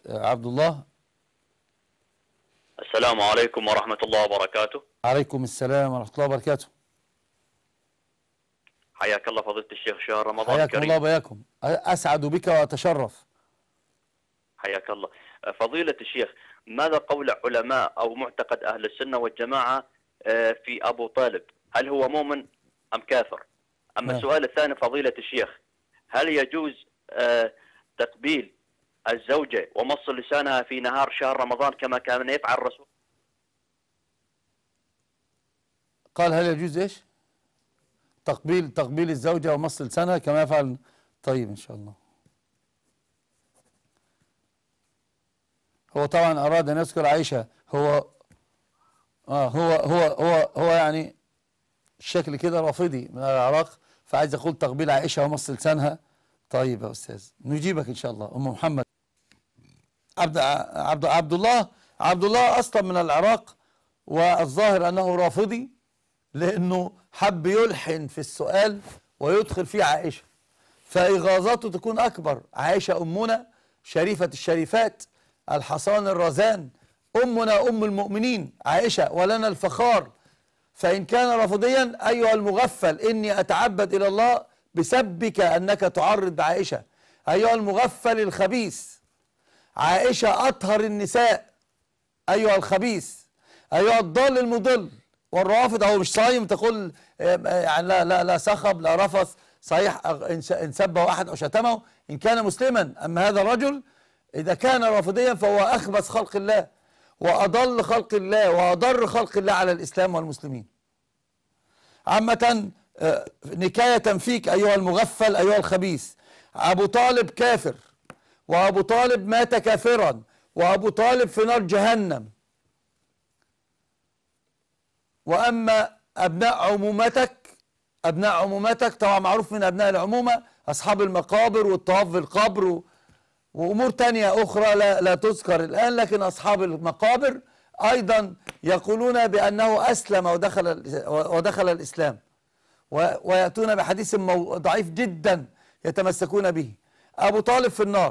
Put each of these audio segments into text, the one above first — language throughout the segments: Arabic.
عبد الله. السلام عليكم ورحمة الله وبركاته. عليكم السلام ورحمة الله وبركاته. حياك الله فضيلة الشيخ، شهر رمضان الكريم. حياكم الله وبياكم، أسعد بك وأتشرف. حياك الله. فضيلة الشيخ، ماذا قول علماء أو معتقد أهل السنة والجماعة في أبو طالب؟ هل هو مؤمن أم كافر؟ أما السؤال الثاني فضيلة الشيخ، هل يجوز تقبيل الزوجة ومص لسانها في نهار شهر رمضان كما كان يفعل الرسول؟ قال هل يجوز ايش؟ تقبيل الزوجة ومص لسانها كما يفعل. طيب ان شاء الله. هو طبعا اراد ان يذكر عائشة. هو يعني الشكل كده رافضي من العراق، فعايز يقول تقبيل عائشة ومص لسانها. طيب يا استاذ نجيبك ان شاء الله. ام محمد. عبد الله اصلا من العراق، والظاهر انه رافضي لانه حب يلحن في السؤال ويدخل فيه عائشه، فاغاظته تكون اكبر. عائشه امنا شريفه الشريفات، الحصان الرزان، امنا ام المؤمنين عائشه، ولنا الفخار. فان كان رافضيا ايها المغفل اني اتعبد الى الله بسبك انك تعرض بعائشه. ايها المغفل الخبيث، عائشه اطهر النساء. ايها الخبيث، ايها الضال المضل. والرافض هو مش صايم تقول يعني لا سخب لا رفث. صحيح ان سبه احد او شتمه ان كان مسلما، اما هذا الرجل اذا كان رافضيا فهو اخبث خلق الله واضل خلق الله واضر خلق الله على الاسلام والمسلمين. عامة نكاية فيك ايها المغفل ايها الخبيث، ابو طالب كافر، وابو طالب مات كافرا، وابو طالب في نار جهنم. واما ابناء عمومتك طبعا معروف من ابناء العمومه اصحاب المقابر والطواف في القبر وامور تانية اخرى لا تذكر الان، لكن اصحاب المقابر ايضا يقولون بانه اسلم ودخل الاسلام، وياتون بحديث ضعيف جدا يتمسكون به. ابو طالب في النار.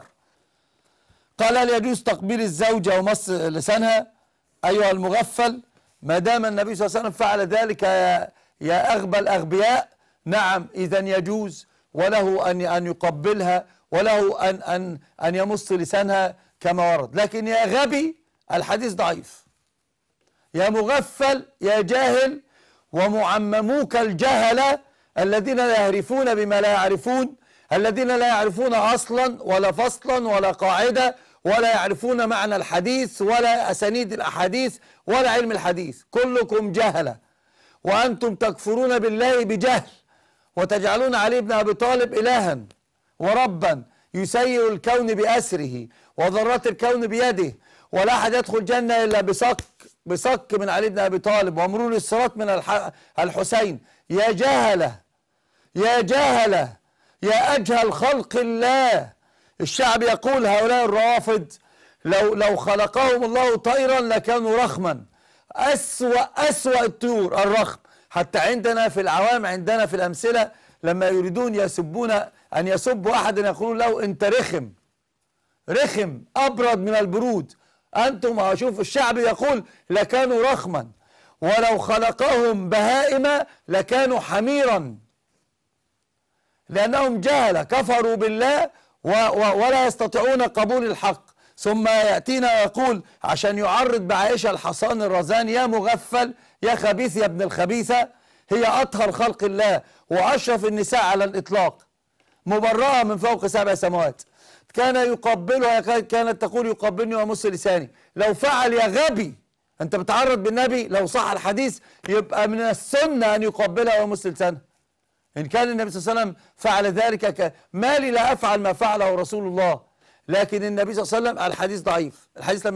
قال هل يجوز تقبيل الزوجه ومص لسانها؟ ايها المغفل، ما دام النبي صلى الله عليه وسلم فعل ذلك يا أغبى الأغبياء، نعم إذا يجوز، وله أن يقبلها، وله أن يمص لسانها كما ورد. لكن يا غبي الحديث ضعيف، يا مغفل يا جاهل، ومعمموك الجهلة الذين لا يعرفون بما لا يعرفون، الذين لا يعرفون أصلا ولا فصلا ولا قاعدة، ولا يعرفون معنى الحديث ولا أسانيد الأحاديث ولا علم الحديث. كلكم جهلة، وأنتم تكفرون بالله بجهل، وتجعلون علي بن أبي طالب إلها وربا يسير الكون بأسره وذرات الكون بيده، ولا أحد يدخل الجنة إلا بصك من علي بن أبي طالب ومرور الصراط من الحسين. يا جهلة يا جهلة يا أجهل خلق الله. الشعب يقول هؤلاء الروافض لو خلقهم الله طيرا لكانوا رخما. أسوأ الطيور الرخم. حتى عندنا في العوام، عندنا في الأمثلة لما يريدون أن يسبوا أحدا يقولون له أنت رخم أبرد من البرود. أنتم شوف الشعب يقول لكانوا رخما، ولو خلقهم بهائم لكانوا حميرا، لأنهم جهلة كفروا بالله ولا يستطيعون قبول الحق. ثم يأتينا ويقول عشان يعرض بعائشة الحصان الرزان، يا مغفل يا خبيث يا ابن الخبيثة، هي أطهر خلق الله وأشرف النساء على الإطلاق، مبرأة من فوق 7 سماوات. كان يقبلها، كانت تقول يقبلني ومص لساني. لو فعل يا غبي، أنت بتعرض بالنبي، لو صح الحديث يبقى من السنة أن يقبلها ويمص لسانها. إن كان النبي صلى الله عليه وسلم فعل ذلك ما لي لا أفعل ما فعله رسول الله. لكن النبي صلى الله عليه وسلم الحديث ضعيف، الحديث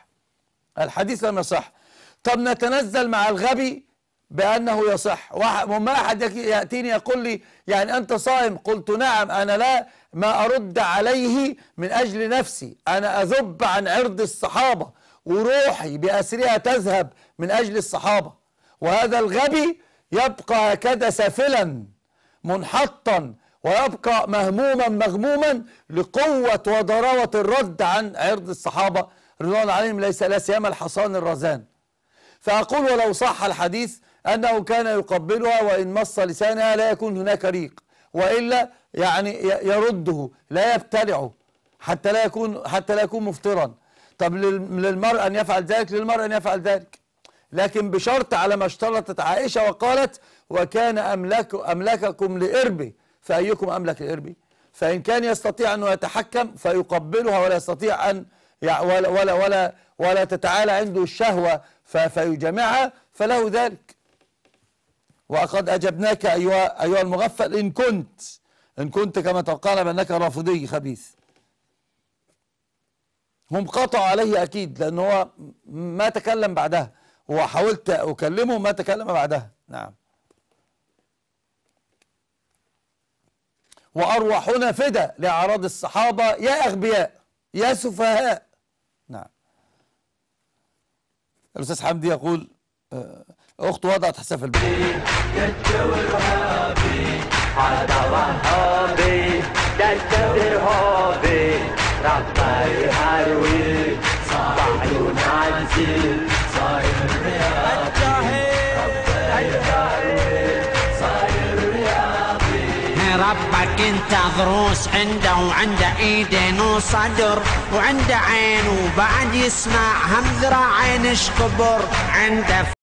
لم يصح. طب نتنزل مع الغبي بأنه يصح. وما أحد يأتيني يقول لي يعني أنت صائم، قلت نعم، أنا لا ما أرد عليه من أجل نفسي، أنا أذب عن عرض الصحابة وروحي بأسرها تذهب من أجل الصحابة. وهذا الغبي يبقى هكذا سافلا منحطا ويبقى مهموما مغموما لقوة وضراوة الرد عن عرض الصحابة رضوان عليهم، ليس لا سيما الحصان الرزان. فأقول ولو صح الحديث أنه كان يقبلها وإن مص لسانها لا يكون هناك ريق، وإلا يعني يرده لا يبتلعه حتى لا يكون مفطرا. طب للمرء أن يفعل ذلك، للمرء أن يفعل ذلك، لكن بشرط على ما اشترطت عائشة وقالت: وكان أملككم لإربه فأيكم أملك لإربه. فإن كان يستطيع أنه يتحكم فيقبلها ولا يستطيع أن ولا تتعالى عنده الشهوة فيجمعها فله ذلك. وقد أجبناك أيها المغفل إن كنت كما توقعنا بأنك رافضي خبيث. هم قطعوا عليه أكيد لأنه هو ما تكلم بعدها، وحاولت أكلمه ما تكلم بعدها. نعم. وأرواحنا فدا لأعراض الصحابة يا أغبياء يا سفهاء. نعم. الأستاذ حمدي يقول أخته وضعت حساب البيت. جد وهابي هذا وهابي جد إرهابي ربي هروي صاحي ونازل صاير رياضي صاير رياضي. ربك انت ضروس عنده وعنده ايدين وصدر وعنده عين وبعد يسمع هم ذراعين ايش كبر عنده